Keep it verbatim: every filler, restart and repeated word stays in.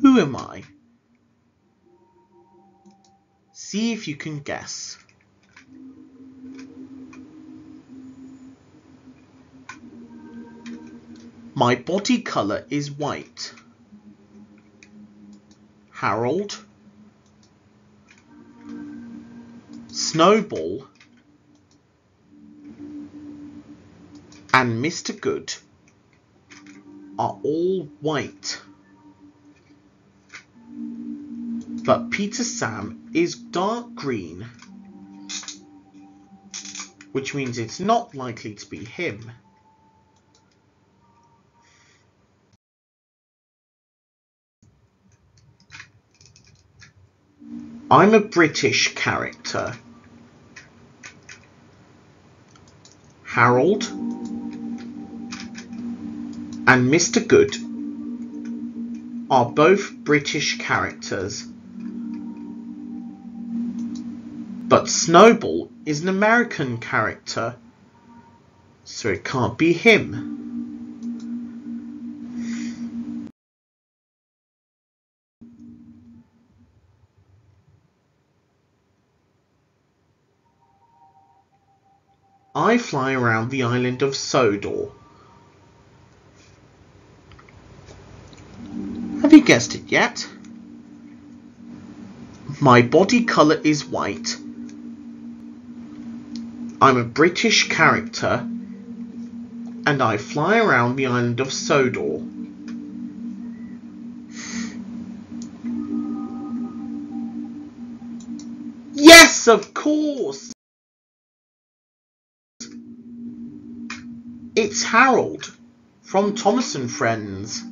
Who am I? See if you can guess. My body colour is white. Harold, Snowball, and Mister Good are all white. But Peter Sam is dark green, which means it's not likely to be him. I'm a British character. Harold and Mister Good are both British characters. But Snowball is an American character, so it can't be him. I fly around the island of Sodor. Have you guessed it yet? My body colour is white. I'm a British character and I fly around the island of Sodor. Yes, of course! It's Harold from Thomas and Friends.